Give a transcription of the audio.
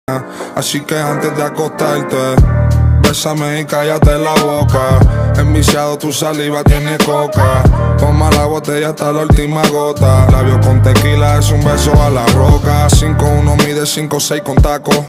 Así que antes de acostarte, bésame y cállate la boca. Enviciado tu saliva tiene coca. Toma la botella hasta la última gota. Labios con tequila es un beso a la roca. 5'1 mide 5'6 con taco.